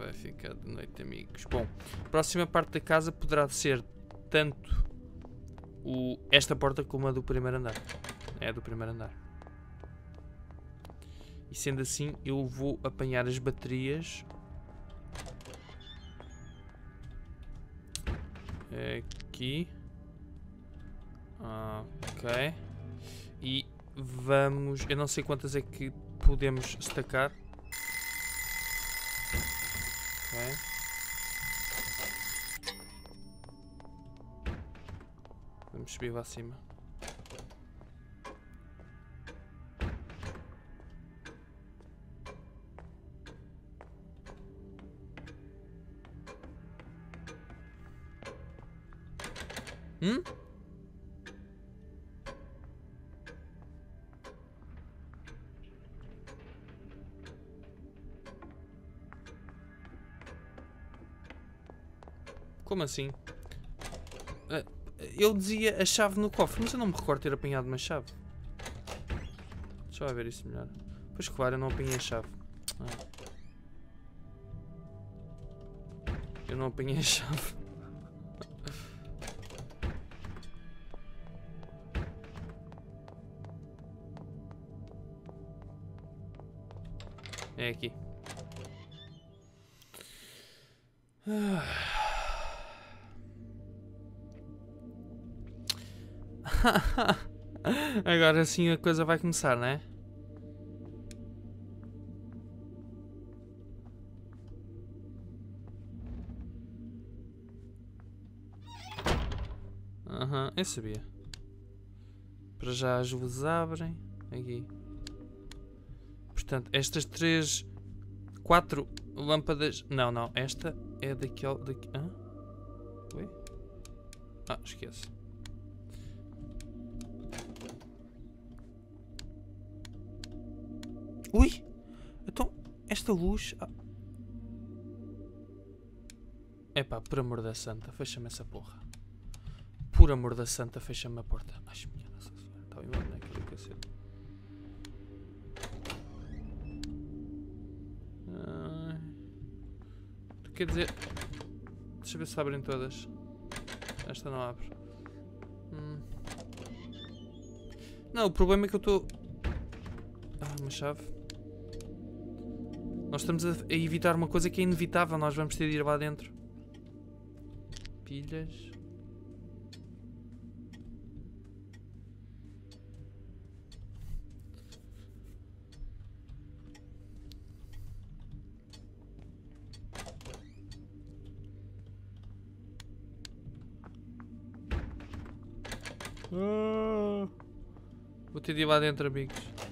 vai ficar de noite, amigos. Bom, a próxima parte da casa poderá ser tanto esta porta como a do primeiro andar. É a do primeiro andar. E sendo assim, eu vou apanhar as baterias. Aqui. Ok. E vamos... Eu não sei quantas é que podemos stackar. Ok. Vamos subir lá acima. Como assim? Eu dizia a chave no cofre, mas eu não me recordo ter apanhado uma chave. Deixa eu ver isso melhor. Pois claro, eu não apanhei a chave. Eu não apanhei a chave. É aqui. Agora sim a coisa vai começar, não é? Eu sabia. Para já as luzes abrem. Aqui. Portanto, estas 4 lâmpadas... Não. Esta é daquele... Hã? Oi? Esquece. Ui! Então, esta luz... Epá, por amor da santa, fecha-me essa porra. Por amor da santa, fecha-me a porta. Ai, minha Nossa Senhora. Estava em uma boneca do cacete. Quer dizer... Deixa eu ver se abrem todas. Esta não abre. Não, o problema é que eu estou... uma chave. Nós estamos a evitar uma coisa que é inevitável. Nós vamos ter de ir lá dentro. Pilhas. Vou ter de ir lá dentro, amigos.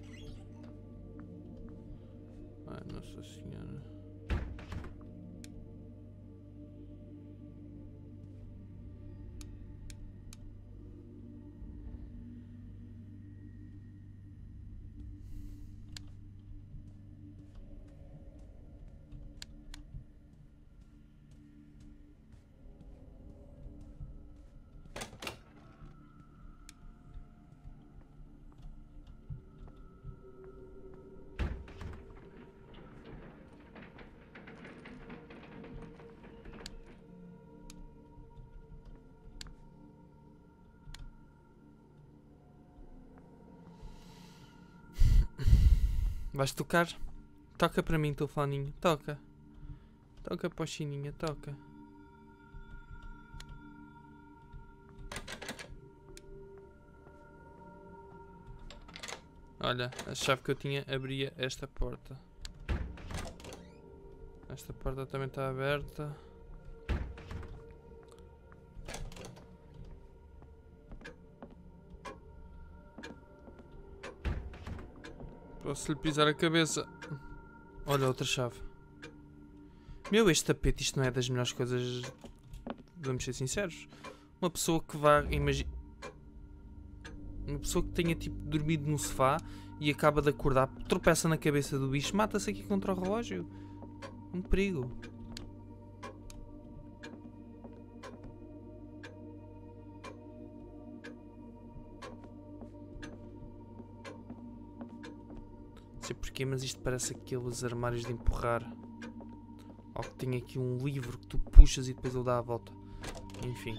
Ai, Nossa Senhora. Vais tocar? Toca para mim, telefoninho. Toca. Toca para o chininha, toca. Olha, a chave que eu tinha abria esta porta. Esta porta também está aberta. Posso lhe pisar a cabeça. Olha, outra chave. Meu, este tapete, isto não é das melhores coisas. Vamos ser sinceros. Uma pessoa que vá, imagina... Uma pessoa que tenha tipo dormido no sofá e acaba de acordar, tropeça na cabeça do bicho, mata-se aqui contra o relógio. Um perigo. Não sei porquê, mas isto parece aqueles armários de empurrar Ou que tenha aqui um livro que tu puxas e depois ele dá a volta. Enfim.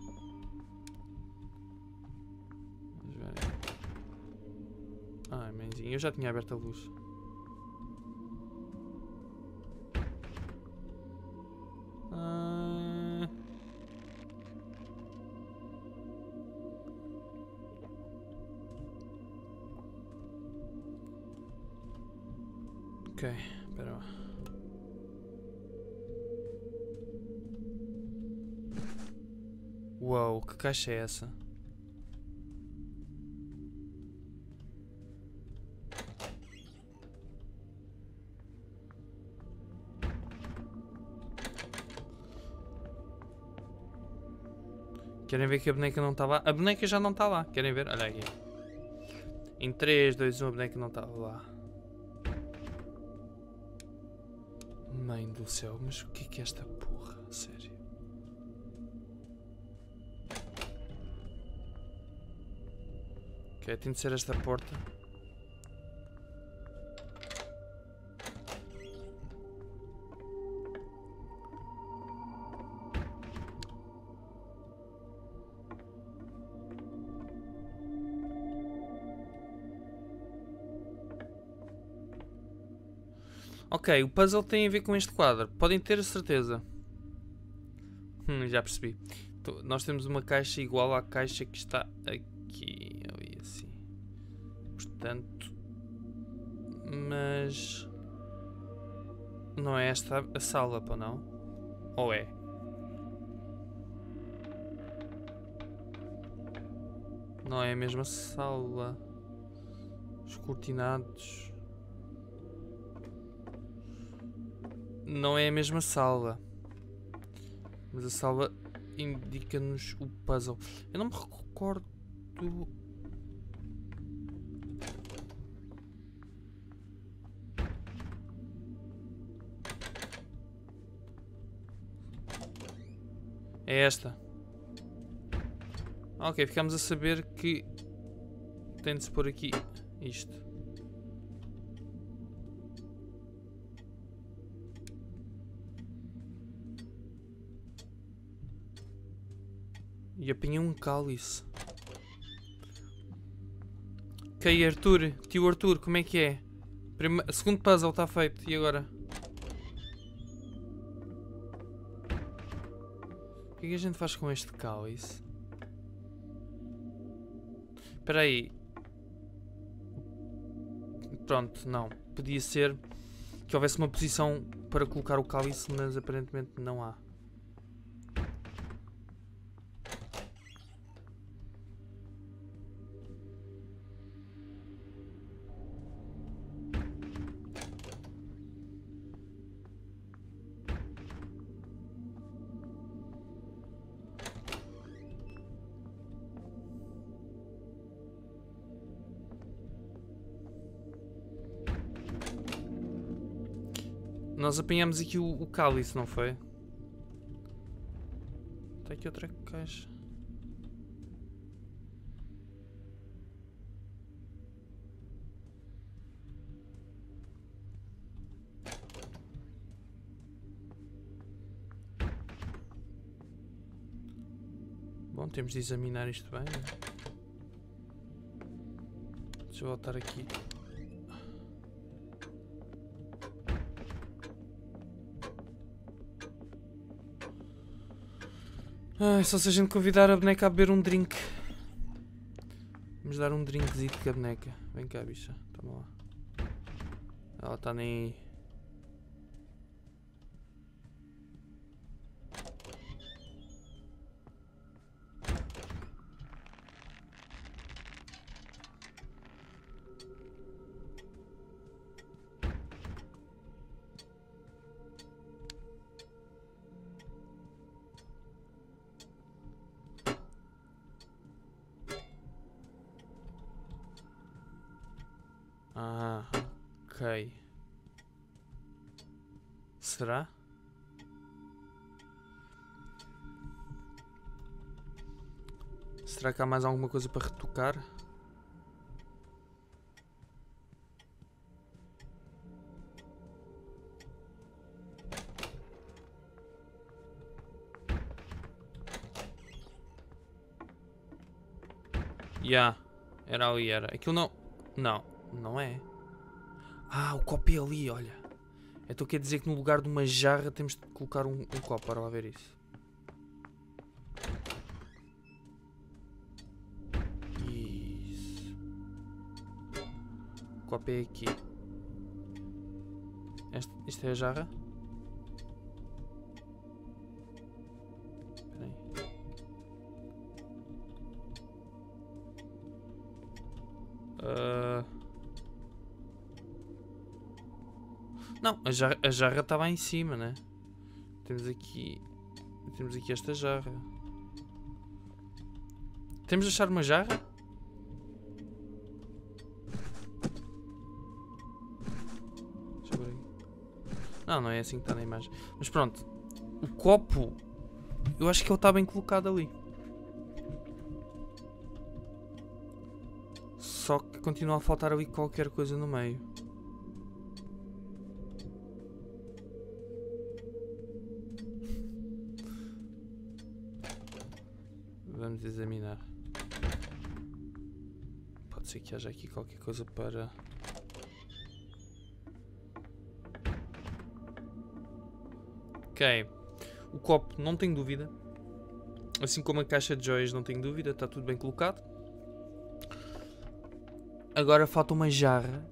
Vamos ver. Ai, mãezinha, eu já tinha aberto a luz. Ok, espera lá. Uau, que caixa é essa? Querem ver que a boneca não está lá? A boneca já não está lá. Querem ver? Olha aqui. Em 3, 2, 1, a boneca não está lá. Mãe do céu, mas o que é esta porra? Sério. Ok, tem de ser esta porta. Ok, o puzzle tem a ver com este quadro. Podem ter a certeza. Já percebi. Nós temos uma caixa igual à caixa que está aqui. Ali assim. Portanto... Mas... Não é esta a sala, pá, não? Ou é? Não é a mesma sala. Os cortinados... Não é a mesma sala. Mas a sala indica-nos o puzzle. Eu não me recordo... É esta. Ok, ficamos a saber que tem de se pôr aqui isto. E apanhei um cálice. Ok, Arthur. Tio Arthur, como é que é? Segundo puzzle está feito. E agora? O que é que a gente faz com este cálice? Espera aí. Pronto, não. Podia ser que houvesse uma posição para colocar o cálice, mas aparentemente não há. Nós apanhamos aqui o cálice, não foi? Tem aqui outra caixa. Bom, temos de examinar isto bem. Deixa eu voltar aqui. Ai, só se a gente convidar a boneca a beber um drink. Vamos dar um drinkzito com a boneca. Vem cá, bicha. Toma lá. Ela está nem aí. Ah, ok. Será? Será que há mais alguma coisa para retocar? Ya. Era ali, era. Aquilo não... Não. Não é. Ah, o copo é ali, olha. Então quer dizer que no lugar de uma jarra temos de colocar um copo. Para lá ver isso. Isso. O copo é aqui. Isto é a jarra? Espera aí. Não, a jarra estava em cima, né? Temos aqui esta jarra. Temos de achar uma jarra? Deixa eu ver aqui. Não, não é assim que está na imagem. Mas pronto. O copo, eu acho que ele está bem colocado ali. Só que continua a faltar ali qualquer coisa no meio. Vamos examinar. Pode ser que haja aqui qualquer coisa para... Ok. O copo, não tenho dúvida. Assim como a caixa de joias, não tenho dúvida. Está tudo bem colocado. Agora falta uma jarra.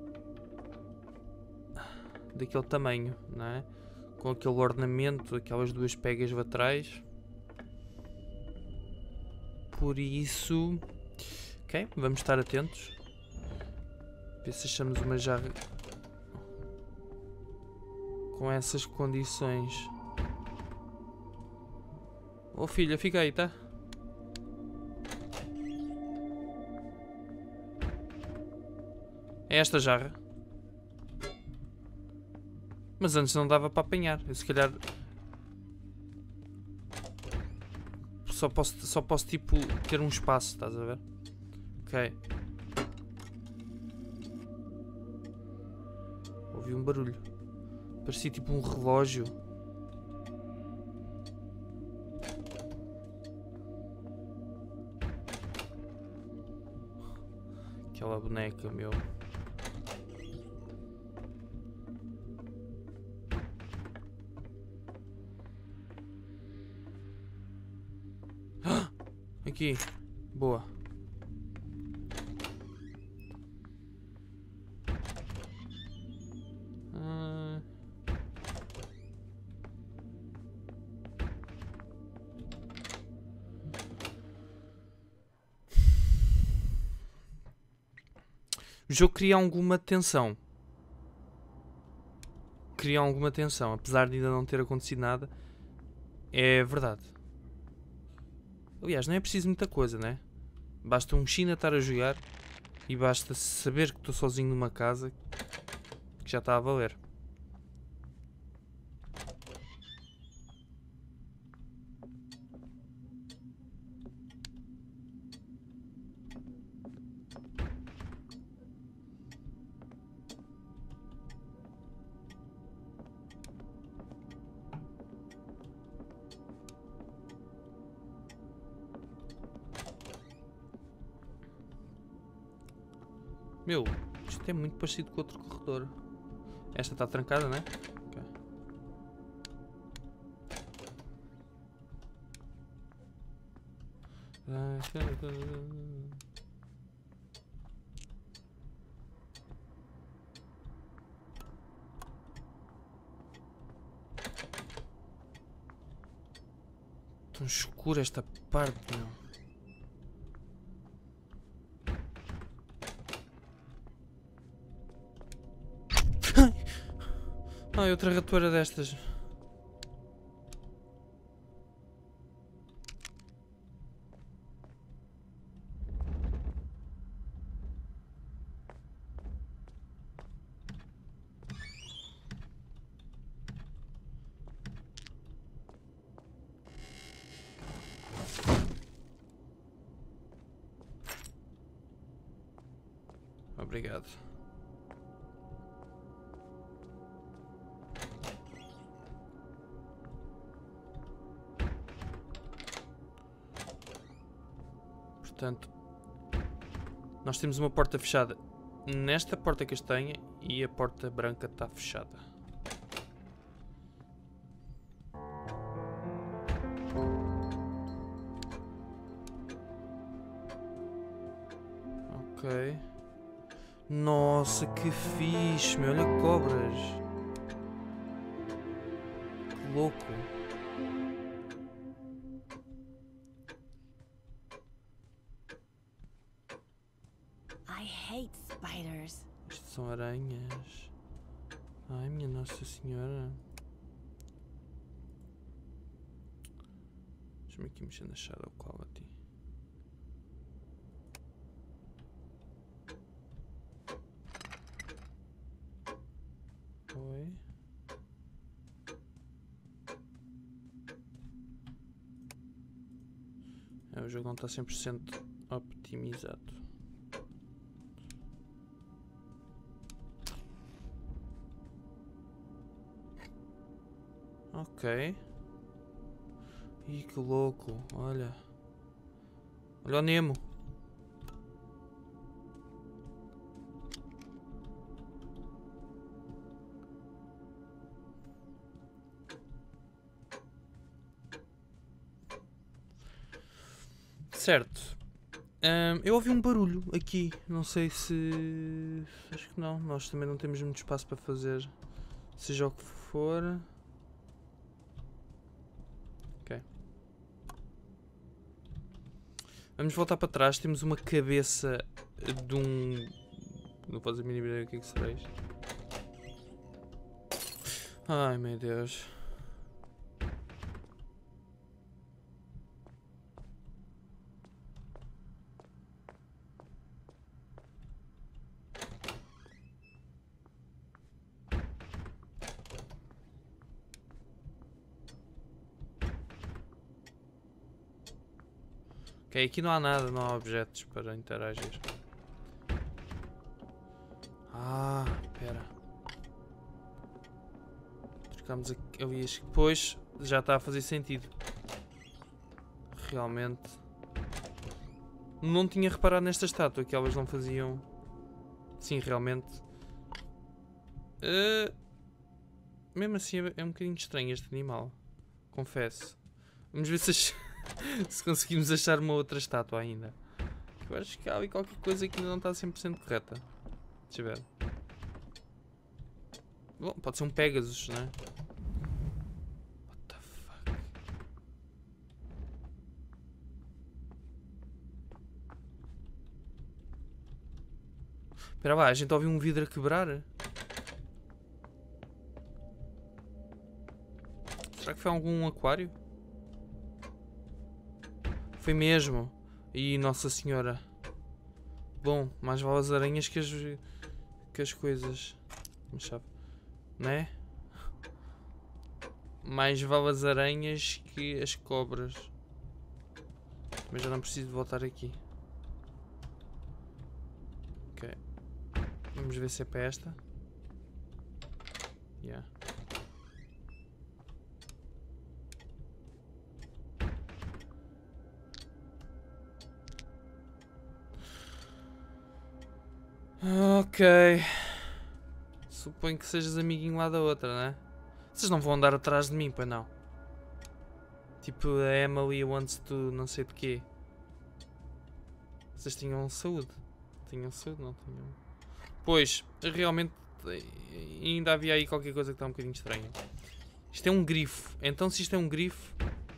Daquele tamanho, não é? Com aquele ornamento, aquelas duas pegas laterais. Por isso... Ok, vamos estar atentos. Ver se achamos uma jarra com essas condições. Oh filha, fica aí, tá? É esta jarra. Mas antes não dava para apanhar. Eu se calhar... Só posso tipo ter um espaço, estás a ver? Ok. Ouvi um barulho. Parecia tipo um relógio. Aquela boneca, meu. Aqui. Boa. O jogo cria alguma tensão. Cria alguma tensão. Apesar de ainda não ter acontecido nada. É verdade. Aliás, não é preciso muita coisa, né? Basta um China estar a jogar. E basta saber que estou sozinho numa casa. Que já está a valer. Meu, isto é muito parecido com outro corredor. Esta está trancada, né? Ok. Tão escura esta parte, meu. Ai, outra ratoeira destas. Obrigado. Portanto, Nós temos uma porta fechada nesta porta castanha e a porta branca está fechada. Ok. Nossa, que fixe, meu. Olha cobras. Que louco. I hate spiders. Isto são aranhas. Ai, minha Nossa Senhora. Deixa-me aqui mexer na Shadow Quality. Oi. O jogo não está 100% optimizado. Ok. Ih, que louco. Olha. Olha o Nemo. Certo. Eu ouvi um barulho aqui. Não sei se... Acho que não. Nós também não temos muito espaço para fazer. Seja o que for. Ok. Vamos voltar para trás. Temos uma cabeça de um... Não posso a mínima ideia o que é que será isto. Ai, meu Deus. Ok, aqui não há nada, não há objetos para interagir. Ah, espera. Trocamos ali as... Pois, já está a fazer sentido. Realmente. Não tinha reparado nesta estátua, que elas não faziam... Sim, realmente. Mesmo assim é um bocadinho estranho este animal. Confesso. Vamos ver se, se conseguimos achar uma outra estátua ainda. Eu acho que há ali qualquer coisa que ainda não está 100% correta. Deixa eu ver. Bom, pode ser um Pegasus, não é? What the fuck? Espera lá, a gente ouviu um vidro a quebrar? Será que foi algum aquário? Foi mesmo. E Nossa Senhora. Bom, mais vale as aranhas que as coisas. Mas sabe, não é? Mais vale as aranhas que as cobras. Mas já não preciso de voltar aqui. Ok. Vamos ver se é para esta. Yeah. Ok. Suponho que sejas amiguinho lá da outra, né? Vocês não vão andar atrás de mim, pois não? Tipo a Emily wants to não sei de quê. Vocês tinham saúde? Tinham saúde? Não tinham? Pois, realmente ainda havia aí qualquer coisa que está um bocadinho estranha. Isto é um grifo. Então se isto é um grifo...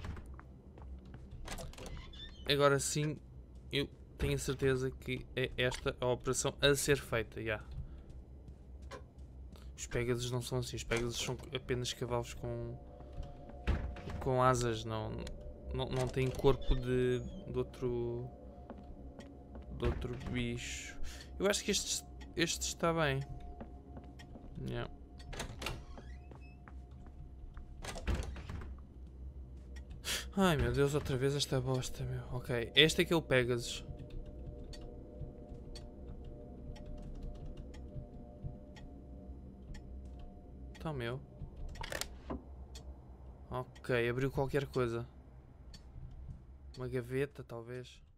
Agora sim, eu tenho a certeza que é esta a operação a ser feita, já. Os Pegasus não são assim, os Pegasus são apenas cavalos com asas, não têm corpo de outro bicho. Eu acho que este está bem. Yeah. Ai meu Deus, outra vez esta bosta, meu. Ok, este é que é o Pegasus. Então, meu. Ok, abriu qualquer coisa. Uma gaveta, talvez.